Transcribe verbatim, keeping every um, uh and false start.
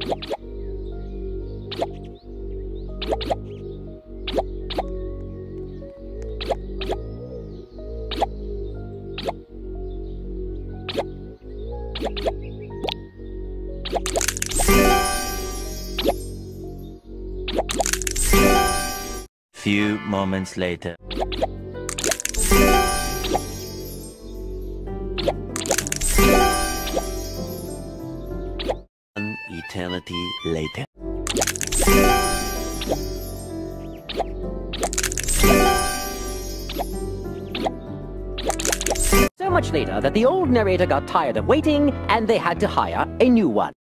Few moments later. An eternity later. So much later that the old narrator got tired of waiting and they had to hire a new one.